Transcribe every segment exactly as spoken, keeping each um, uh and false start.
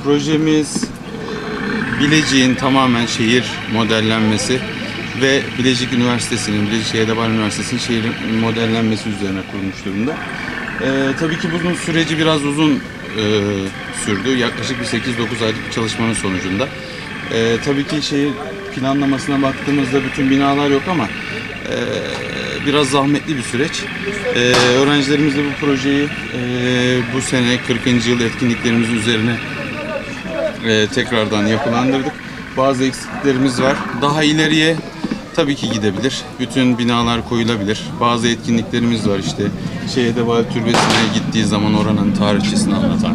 projemiz Bilecik'in tamamen şehir modellenmesi ve Bilecik Üniversitesi'nin, Bilecik Edebiyat Üniversitesi'nin şehir modellenmesi üzerine kurulmuş durumda. Ee, tabii ki bunun süreci biraz uzun e, sürdü. Yaklaşık bir sekiz dokuz aylık bir çalışmanın sonucunda. Ee, tabii ki şehir planlamasına baktığımızda bütün binalar yok ama e, biraz zahmetli bir süreç. Ee, öğrencilerimizle bu projeyi e, bu sene kırkıncı yıl etkinliklerimizin üzerine e, tekrardan yapılandırdık. Bazı eksikliklerimiz var. Daha ileriye tabii ki gidebilir. Bütün binalar koyulabilir. Bazı etkinliklerimiz var işte. Şehirde Vali Türbesi'ne gittiği zaman oranın tarihçesini anlatan,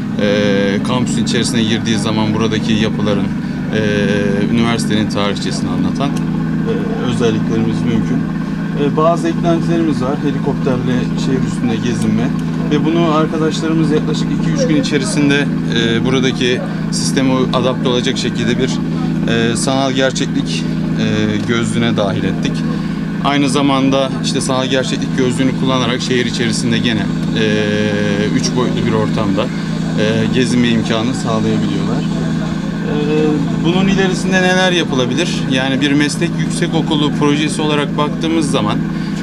e, kampüsün içerisine girdiği zaman buradaki yapıların, e, üniversitenin tarihçesini anlatan e, özelliklerimiz mümkün. E, bazı eklentilerimiz var. Helikopterle şehir üstünde gezinme. Ve bunu arkadaşlarımız yaklaşık iki üç gün içerisinde e, buradaki sisteme adapte olacak şekilde bir e, sanal gerçeklik e, gözlüğüne dahil ettik. Aynı zamanda işte sanal gerçeklik gözlüğünü kullanarak şehir içerisinde gene e, üç boyutlu bir ortamda e, gezinme imkanı sağlayabiliyorlar. E, bunun ilerisinde neler yapılabilir? Yani bir meslek yüksekokulu projesi olarak baktığımız zaman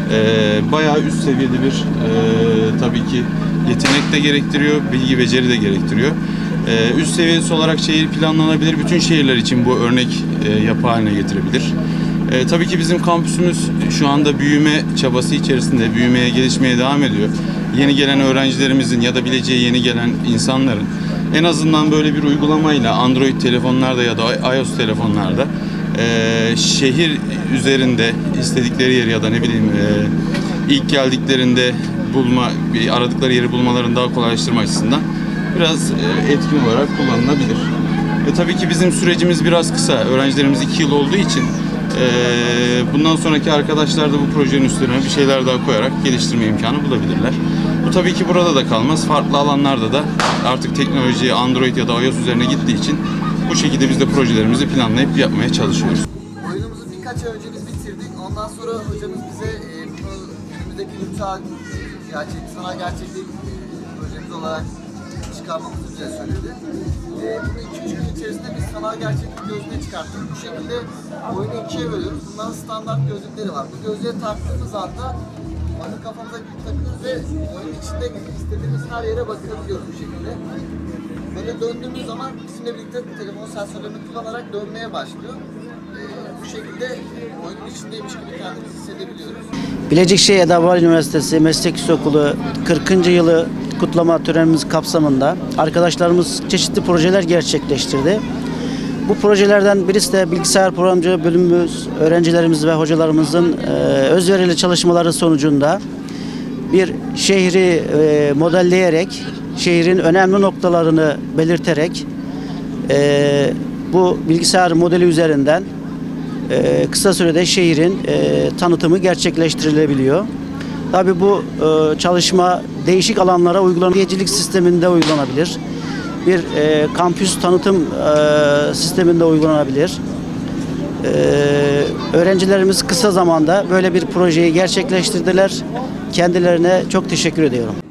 e, bayağı üst seviyede bir e, tabii ki yetenek de gerektiriyor, bilgi beceri de gerektiriyor. E, üst seviyesi olarak şehir planlanabilir. Bütün şehirler için bu örnek e, yapı haline getirebilir. E, tabii ki bizim kampüsümüz şu anda büyüme çabası içerisinde, büyümeye, gelişmeye devam ediyor. Yeni gelen öğrencilerimizin ya da Bilecik'e yeni gelen insanların en azından böyle bir uygulamayla Android telefonlarda ya da iOS telefonlarda e, şehir üzerinde istedikleri yeri ya da ne bileyim e, ilk geldiklerinde bulma, aradıkları yeri bulmalarını daha kolaylaştırma açısından biraz e, etkin olarak kullanılabilir. E, tabii ki bizim sürecimiz biraz kısa. Öğrencilerimiz iki yıl olduğu için Ee, bundan sonraki arkadaşlar da bu projenin üstüne bir şeyler daha koyarak geliştirme imkanı bulabilirler. Bu tabii ki burada da kalmaz. Farklı alanlarda da artık teknoloji Android ya da iOS üzerine gittiği için bu şekilde biz de projelerimizi planlayıp yapmaya çalışıyoruz. Oyunumuzu birkaç ay önce biz bitirdik. Ondan sonra hocamız bize e, bunu önümüzdeki üç ay gerçek, sanal gerçeklik e, projemiz olarak çıkarmamızı bize söyledi. E, bunu iki üç gün içerisinde biz sanal gerçeklik gözlüğüne çıkarttık. Bu şekilde oyunu ikiye bölüyoruz. Bunların standart gözlükleri var. Bu gözlüğe taktığımız anda onu kafamıza takıyoruz ve oyun içinde istediğimiz her yere bakabiliyoruz bu şekilde. Böyle döndüğümüz zaman bizimle birlikte telefon sensörlerini kullanarak dönmeye başlıyor. Ee, bu şekilde oyunun içindeymiş gibi kendimizi hissedebiliyoruz. Bilecik Şehir Edebiyat Üniversitesi Meslek Yüksekokulu kırkıncı yılı kutlama törenimiz kapsamında arkadaşlarımız çeşitli projeler gerçekleştirdi. Bu projelerden birisi de bilgisayar programcılığı bölümümüz, öğrencilerimiz ve hocalarımızın e, özverili çalışmaları sonucunda bir şehri e, modelleyerek, şehrin önemli noktalarını belirterek e, bu bilgisayar modeli üzerinden e, kısa sürede şehrin e, tanıtımı gerçekleştirilebiliyor. Tabii bu e, çalışma değişik alanlara uygulanabilir, sisteminde uygulanabilir. Bir e, kampüs tanıtım e, sisteminde uygulanabilir. E, öğrencilerimiz kısa zamanda böyle bir projeyi gerçekleştirdiler. Kendilerine çok teşekkür ediyorum.